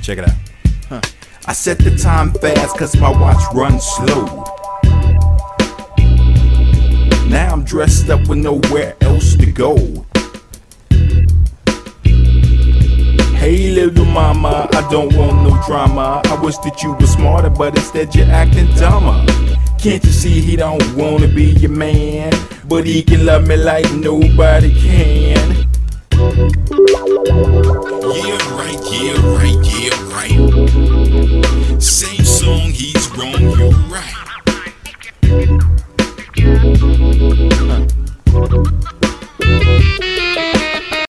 Check it out. I set the time fast cause my watch runs slow. Now I'm dressed up with nowhere else to go. Hey little mama, I don't want no drama. I wish that you were smarter, but instead you're acting dumber. Can't you see he don't wanna be your man, but he can love me like nobody can. Yeah, right, yeah, right, yeah, right.